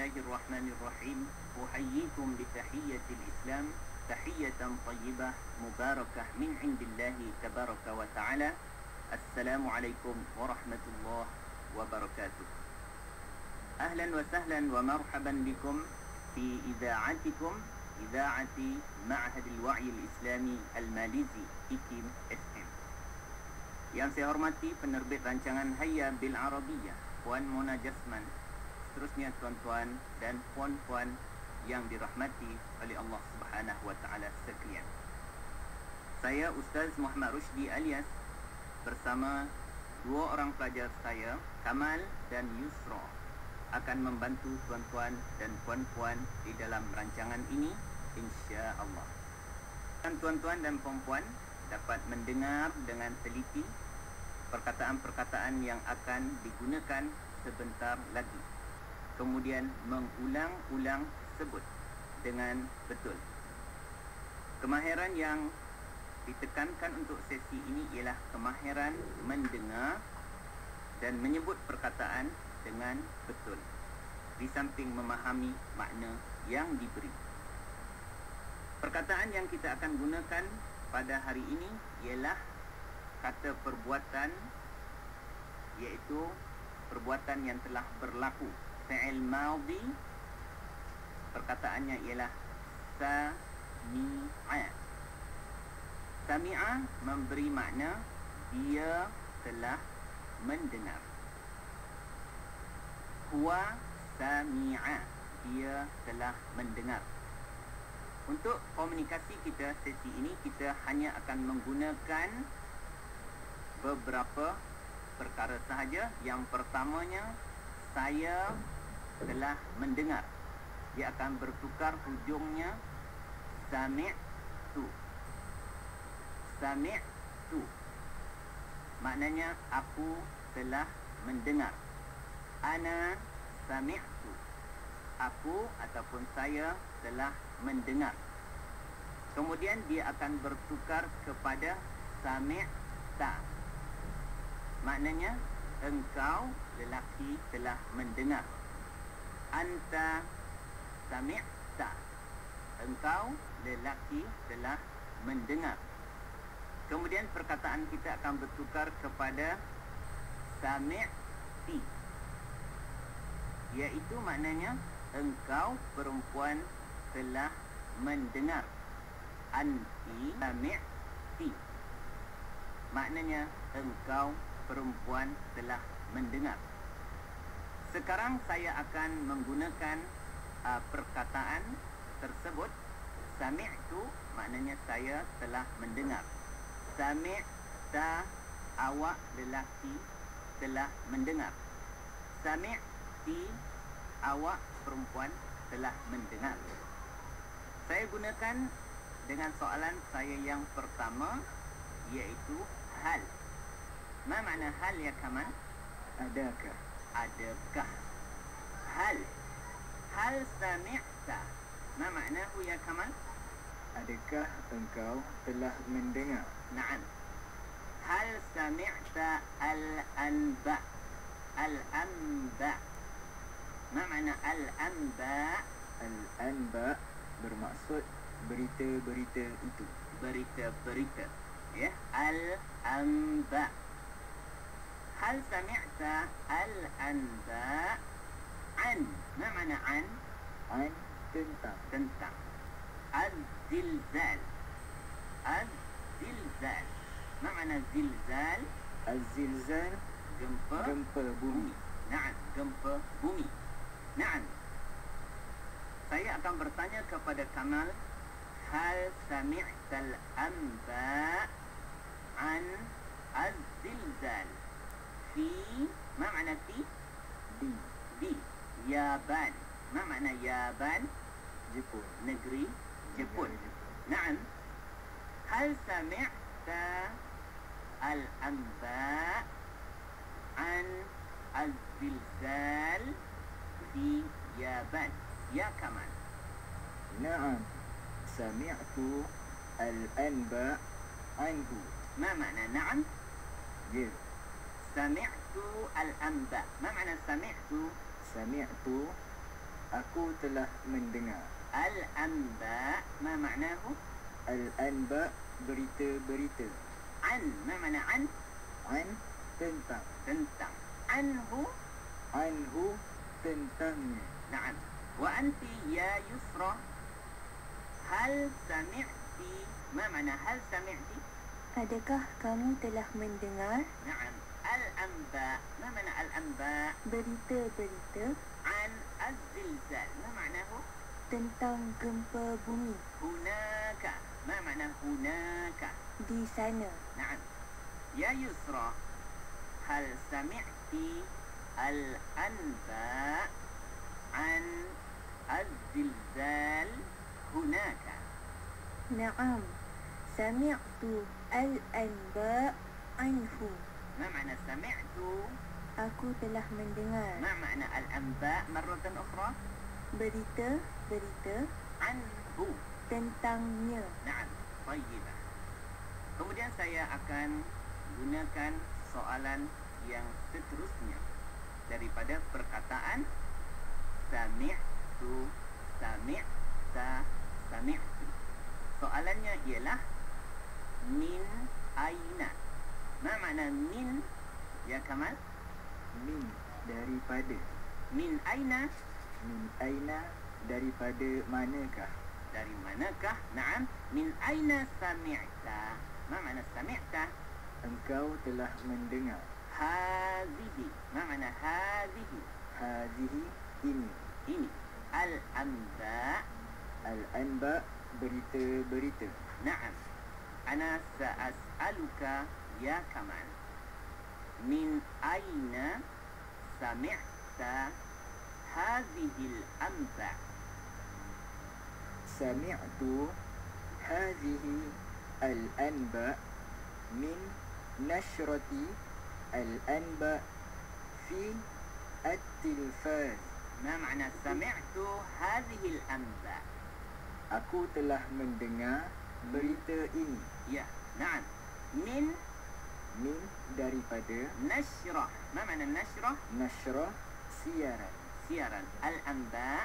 Bismillahirrahmanirrahim. Uhayyikum bitahiyyatil Islam, tahiyatan tayyibah mubarakah min indillahi tabaraka wa ta'ala. Assalamualaikum warahmatullahi wabarakatuh. Ahlan wa sahlan wa marhaban bikum fi idha'atikum, idha'ati Ma'hadil Wa'yil Islami Al-Malizi, IKIM FM. Yang saya hormati penerbit rancangan Hayya Bil Arabiyah, Puan Mona Jasman. Seterusnya tuan-tuan dan puan-puan yang dirahmati oleh Allah Subhanahu wa taala sekalian. Saya Ustaz Muhammad Rushdi alias bersama dua orang pelajar saya, Kamal dan Yusra, akan membantu tuan-tuan dan puan-puan di dalam rancangan ini insya-Allah. Dan tuan-tuan dan puan-puan dapat mendengar dengan teliti perkataan-perkataan yang akan digunakan sebentar lagi. Kemudian mengulang-ulang sebut dengan betul. Kemahiran yang ditekankan untuk sesi ini ialah kemahiran mendengar dan menyebut perkataan dengan betul, di samping memahami makna yang diberi. Perkataan yang kita akan gunakan pada hari ini ialah kata perbuatan, iaitu perbuatan yang telah berlaku, fi'il madhi. Perkataannya ialah sami'a. Sami'a memberi makna dia telah mendengar. Huwa sami'a, dia telah mendengar. Untuk komunikasi kita sesi ini, kita hanya akan menggunakan beberapa perkara sahaja. Yang pertamanya, saya telah mendengar. Dia akan bertukar hujungnya sami'tu. Sami'tu maknanya aku telah mendengar. Ana sami'tu, aku ataupun saya telah mendengar. Kemudian dia akan bertukar kepada sami'ta, maknanya engkau lelaki telah mendengar. Anta sami'ta, engkau lelaki telah mendengar. Kemudian perkataan kita akan bertukar kepada sami'ti, iaitu maknanya engkau perempuan telah mendengar. Anti sami'ti, maknanya engkau perempuan telah mendengar. Sekarang saya akan menggunakan perkataan tersebut. Sami'tu maknanya saya telah mendengar. Sami'ta, awak lelaki telah mendengar. Sami'ti, awak perempuan telah mendengar. Saya gunakan dengan soalan saya yang pertama, iaitu hal. Ma makna hal ya Kamal? Adakah? Adakah? Hal. Hal sami'ta. Ma maknahu ya Kamal? Adakah engkau telah mendengar? Naam. Hal sami'ta al-anba. Al-anba. Ma makna al-anba? Al-anba bermaksud berita-berita itu. Berita-berita. Ya, al-anba. Hal sami'ta al-anba an. Ma makna an? An, tentang. Tentang. Az-zilzal. Az-zilzal. Ma makna zilzal? Az-zilzal, Gempa. gempa bumi. Naam, gempa bumi. Naam. Saya akan bertanya kepada Kamal, hal sami'tal anba an az-zilzal fi, ma makna fi? Di Yaban. Ma makna Yaban? Jepun. Negeri Jepun. Negeri Jepun. Naam. Hal sami'ta al-anba an az-zilzal fi Yaban ya Kamal? Naam. Sami'tu al-anba anhu. Ma makna na'am? Ya. Sami'tu al-anba. Ma makna sami'tu? Sami'tu Aku telah mendengar. Al-anba' ma ma'nahu? Al-anba berita-berita. An ma ma'na an? An tentang. Tentang. Anhu? Anhu tentangnya. Na'am. Wa anti ya Yusra, hal sami'ti? Ma ma'na hal sami'ti? Adakah kamu telah mendengar Na'am. Al-anba' ma ma'na al-anba'? berita-berita An az-zilzal ma ma'nahu? tentang gempa bumi Hunaka ma ma'na hunaka? di sana? نعم يا يسرى هل سمعت الأنباء عن الزلزال هناك؟ Naam, sami'tu al-anba' anhu. ما معنى سمعت؟ Aku telah mendengar ما معنى الأنباء مرة أخرى؟ berita-berita عنه. tentangnya. نعم طيبة. Kemudian saya akan gunakan soalan yang seterusnya daripada perkataan sami'tu, sami'ta, sami'tu. Soalannya ialah min aina. Ma makna min ya Kamal? Min daripada. Min aina? Min aina daripada manakah? Dari manakah? Naam. Min aina sami'ta? Ma makna sami'ta? Engkau telah mendengar. Hazihi. Ma makna hazihi? Hazihi ini. Ini. Al-anba. Al-anba berita-berita. Naam. Ana sa'as'aluka ya Kamal. Min aina sami'ta hadhihi al-anba? Sami'tu hadhihi al-anba min nashrati al-anba fi at-tilfaz. ما معنى سمعت هذه الأنباء؟ Aku telah mendengar berita ini. يا نعم. من Min daripada نشرة. ما معنى النشرة؟ nashrah siaran. سيرا. الأنباء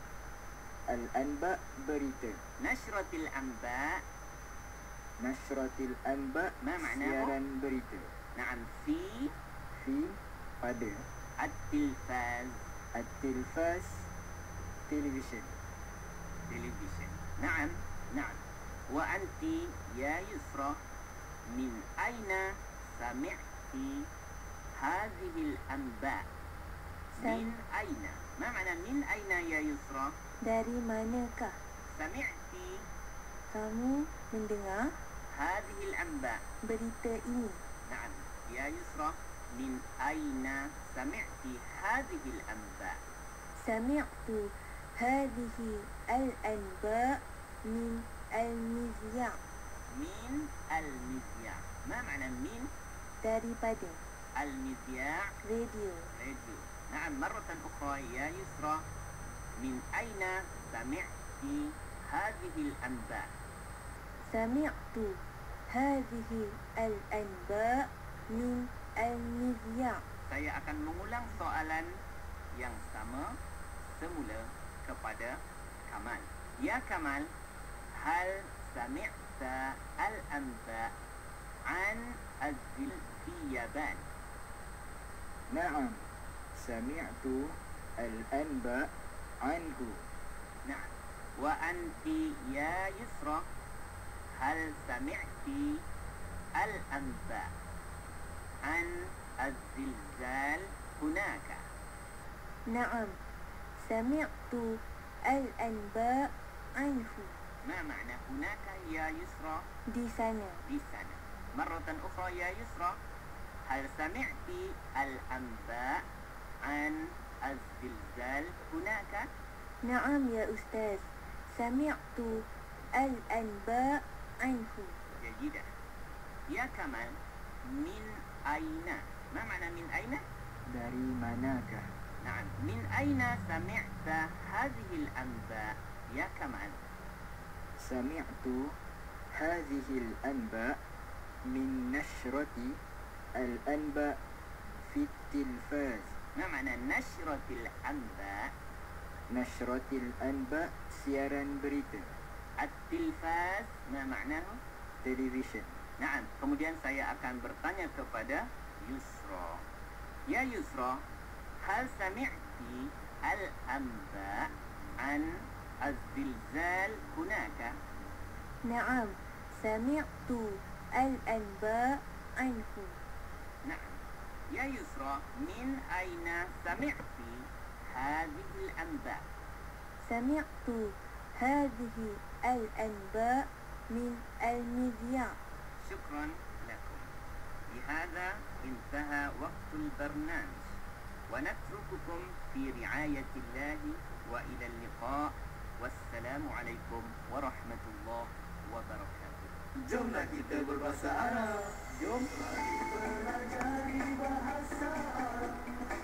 Al-anba berita. نشرة الأنباء. Nashratil anba Ma ma'nahu? siaran berita. نعم. في Fi pada التلفاز. at-tilfaz television. تلفزيون. نعم نعم. وأنت يا يسرى من أين سمعت هذه الأنباء؟ من أين؟ ما معنى من أين يا يسرى؟ Dari manakah سمعت kamu mendengar هذه الأنباء؟ berita ini? نعم يا يسرى من أين سمعت هذه الأنباء؟ Sami'tu hadhihi al-anba' min al-mizya'. من المذياع. ما معنى من Daripada المذياع؟ radio. راديو. نعم مرة أخرى يا يسرى من أين سمعت هذه الأنباء؟ Sami'tu hadhihi al-anba' min al-mizya'. Saya akan mengulang soalan yang sama semula kepada Kamal. Ya Kamal, hal sami'ta al-anba' an az-zil fi Yaban? Na'am. Sami'tu al-anba anhu. نعم. وأنت يا يسرى هل سمعت الأنباء عن الزلزال هناك؟ Naam. Sami'tu al-anba' anhu. ما معنى هناك يا يسرى؟ Di sana. في سنة. مرة أخرى يا يسرى هل سمعت الأنباء عن الزلزال هناك؟ Naam ya Ustaz. Sami'tu al-anba' anhu. جيدة. يا كمال من أين؟ ما معنى من أين؟ Dari manakah? نعم. من أين سمعت هذه الأنباء يا كمال؟ Sami'tu hadhihi al-anba min nashrati al-anba fi at-tilfaz. ما معنى نشرة الأنباء؟ Nashratil anba, siaran berita. At-tilfaz ma ma'nahu? Television. Naam. Kemudian saya akan bertanya kepada Yusra. Ya Yusra, hal sami'ti al-anba' an az-zilzal hunaka? نعم سمعت الأنباء عنه. نعم. يا يسرى، من أين سمعت هذه الأنباء؟ سمعت هذه الأنباء من المذياع. شكرا لكم. بهذا انتهى وقت البرنامج، ونترككم في رعاية الله، وإلى اللقاء، والسلام عليكم ورحمة الله wabarakatuh. Jomlah kita berbahasa Arab. Jom. Mari belajar bahasa Arab.